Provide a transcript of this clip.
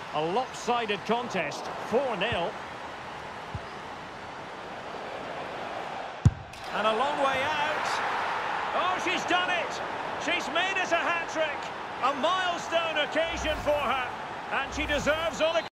A lopsided contest, 4-0. And a long way out. Oh, she's done it! She's made it a hat-trick! A milestone occasion for her, and she deserves all the